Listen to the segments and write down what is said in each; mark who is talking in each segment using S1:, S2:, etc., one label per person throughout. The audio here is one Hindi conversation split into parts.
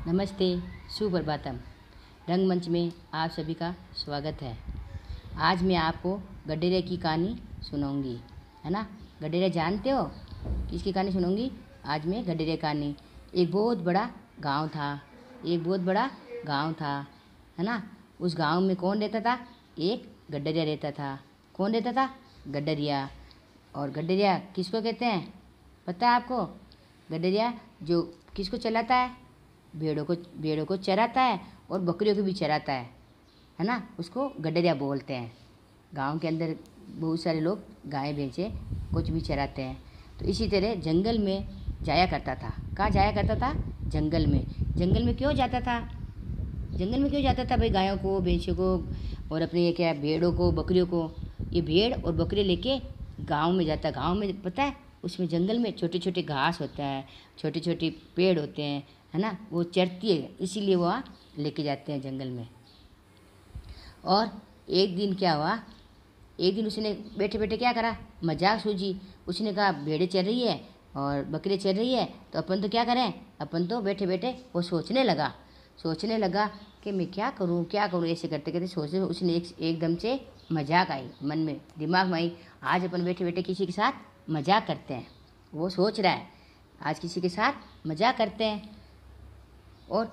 S1: नमस्ते, सुप्रभातम। रंगमंच में आप सभी का स्वागत है। आज मैं आपको गडेरे की कहानी सुनाऊंगी, है ना। गडेरे जानते हो, किसकी कहानी सुनाऊंगी? आज मैं गडेरे कहानी। एक बहुत बड़ा गांव था, है ना। उस गांव में कौन रहता था? एक गडरिया रहता था। कौन रहता था? गडरिया। और गडरिया किसको कहते हैं पता है आपको? गडरिया जो किसको चलाता है? भेड़ों को चराता है और बकरियों को भी चराता है ना। उसको गडरिया बोलते हैं। गांव के अंदर बहुत सारे लोग गाय भैंसे कुछ भी चराते हैं। तो इसी तरह जंगल में जाया करता था। कहाँ जाया करता था? जंगल में। जंगल में क्यों जाता था? भाई? गायों को, भैंसों को और अपने ये क्या भेड़ों को, बकरियों को, ये भेड़ और बकरी लेके गांव में जाता। गांव में पता है उसमें जंगल में छोटे छोटे घास होता है, छोटे छोटे पेड़ होते हैं, है ना। वो चरती है, इसीलिए वहाँ लेके जाते हैं जंगल में। और एक दिन क्या हुआ, एक दिन उसने बैठे बैठे क्या करा, मजाक सूझी। उसने कहा भेड़ें चल रही है और बकरी चल रही है, तो अपन तो क्या करें, अपन तो बैठे बैठे वो सोचने लगा कि मैं क्या करूँ। ऐसे करते करते सोचे उसने एकदम से मजाक आई मन में, दिमाग में आई, आज अपन बैठे बैठे किसी के साथ मजाक करते हैं। वो सोच रहा है आज किसी के साथ मजाक करते हैं। और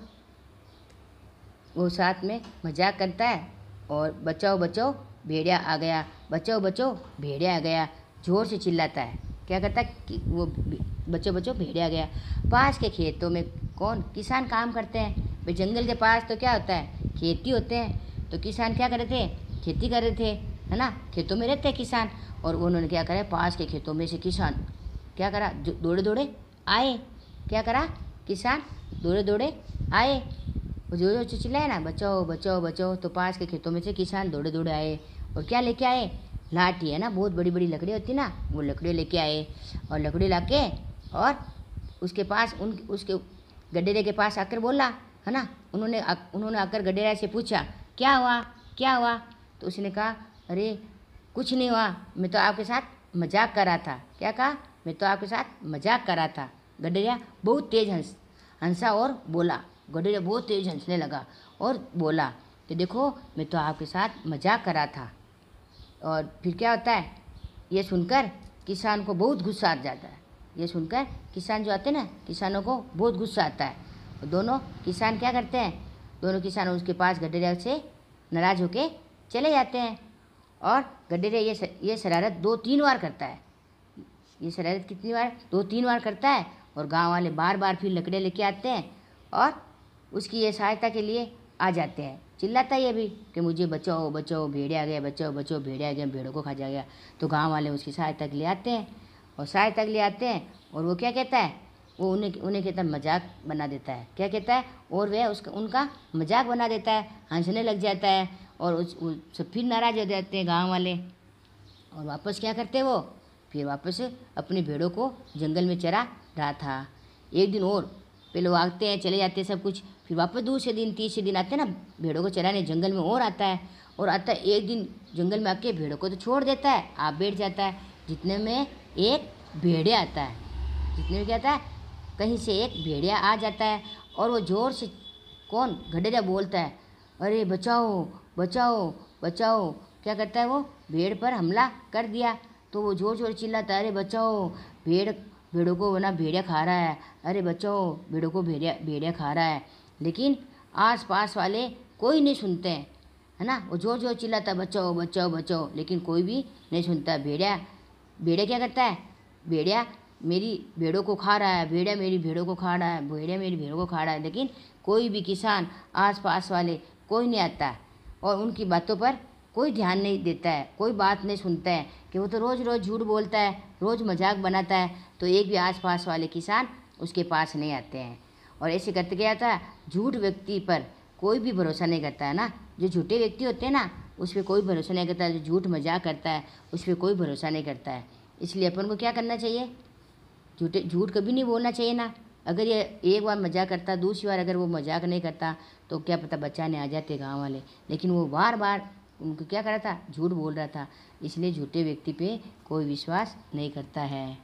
S1: वो साथ में मजाक करता है और बचाओ बचाओ भेड़िया आ गया, बचाओ बचाओ भेड़िया आ गया, ज़ोर से चिल्लाता है। क्या करता है कि वो बचाओ बचाओ भेड़िया आ गया। पास के खेतों में कौन? किसान काम करते हैं। भाई जंगल के पास तो क्या होता है, खेती होते हैं। तो किसान क्या कर रहे थे? खेती कर रहे थे, है ना। खेतों में रहते हैं किसान। और उन्होंने क्या करा, पास के खेतों में से किसान क्या करा, दौड़े दौड़े आए। क्या करा? किसान दौड़े दौड़े आए। वो जो जो चिल्लाए ना, बचाओ बचाओ बचाओ, तो पास के खेतों में से किसान दौड़े दौड़े आए। और क्या लेके आए? लाठी, है ना, बहुत बड़ी बड़ी लकड़ी होती ना, वो लकड़ी लेके आए। और लकड़ी लाके और उसके पास उसके गडेरे के पास आकर बोला, है ना। उन्होंने आकर गडेरा से पूछा, क्या हुआ? तो उसने कहा, अरे कुछ नहीं हुआ, मैं तो आपके साथ मजाक कर रहा था। क्या कहा? मैं तो आपके साथ मजाक कर रहा था। गडेरिया बहुत तेज हंसा और बोला। गडेरिया बहुत तेज हंसने लगा और बोला कि देखो मैं तो आपके साथ मजाक कर रहा था। और फिर क्या होता है, ये सुनकर किसान को बहुत गुस्सा आ जाता है। ये सुनकर किसान जो आते हैं ना, किसानों को बहुत गुस्सा आता है। और दोनों किसान क्या करते हैं, दोनों किसान उसके पास गडेरिया से नाराज़ होके चले जाते हैं। और गडेरिया ये शरारत 2-3 बार करता है। ये शरारत कितनी बार? 2-3 बार करता है। और गांव वाले बार बार फिर लकड़े लेके आते हैं और उसकी ये सहायता के लिए आ जाते हैं। चिल्लाता है ये भी कि मुझे बचाओ बचाओ भेड़िया आ गया, बचाओ बचाओ भेड़िया आ गया, भेड़ों को खा जाएगा। तो गांव वाले उसकी सहायता के लिए आते हैं और वो क्या कहता है, वो उन्हें कहता है, मजाक बना देता है। क्या कहता है? और वह उनका मजाक बना देता है, हंसने लग जाता है। और सब फिर नाराज़ हो जाते हैं गाँव वाले। और वापस क्या करते हैं, वो फिर वापस अपनी भेड़ों को जंगल में चरा रहा था। एक दिन और पहले वो आते हैं, चले जाते हैं सब कुछ। फिर वापस दूसरे दिन, तीसरे दिन आते हैं ना भेड़ों को चराने जंगल में, और आता है। एक दिन जंगल में आके भेड़ों को तो छोड़ देता है, आप बैठ जाता है। जितने में एक भेड़िया आता है, जितने में क्या आता है, कहीं से एक भेड़िया आ जाता है। और वो ज़ोर से कौन? गडेरिया बोलता है, अरे बचाओ बचाओ बचाओ। क्या करता है, वो भेड़ पर हमला कर दिया। तो वो ज़ोर ज़ोर चिल्लाता है, अरे बचाओ, भेड़ों को ना भेड़िया खा रहा है, अरे बचाओ, भेड़ों को भेड़िया खा रहा है। लेकिन आस पास वाले कोई नहीं सुनते हैं, है ना। वो ज़ोर ज़ोर चिल्लाता है, बचाओ बचाओ बचाओ, लेकिन कोई भी नहीं सुनता। भेड़िया क्या करता है, भेड़िया मेरी भेड़ों को खा रहा है, भेड़िया मेरी भेड़ों को खा रहा है, भेड़िया मेरी भेड़ों को खा रहा है। लेकिन कोई भी किसान, आस पास वाले कोई नहीं आता है और उनकी बातों पर कोई ध्यान नहीं देता है, कोई बात नहीं सुनता है कि वो तो रोज़ रोज़ झूठ बोलता है, रोज़ मजाक बनाता है। तो एक भी आस पास वाले किसान उसके पास नहीं आते हैं। और ऐसे करते क्या था, झूठ व्यक्ति पर कोई भी भरोसा नहीं करता है ना। जो झूठे व्यक्ति होते हैं ना, उस पर कोई भरोसा नहीं करता है। जो झूठ मजाक करता है उस पर कोई भरोसा नहीं करता है। इसलिए अपन को क्या करना चाहिए, झूठ कभी नहीं बोलना चाहिए ना। अगर ये एक बार मजाक करता, दूसरी बार अगर वो मजाक नहीं करता, तो क्या पता बचाने आ जाते गांव वाले। लेकिन वो बार बार उनको क्या कर रहा था, झूठ बोल रहा था। इसलिए झूठे व्यक्ति पे कोई विश्वास नहीं करता है।